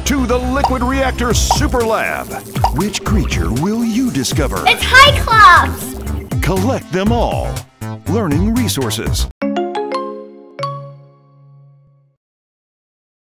to the Liquid Reactor Super Lab. Which creature will you discover? It's Cyclops! Collect them all. Learning resources.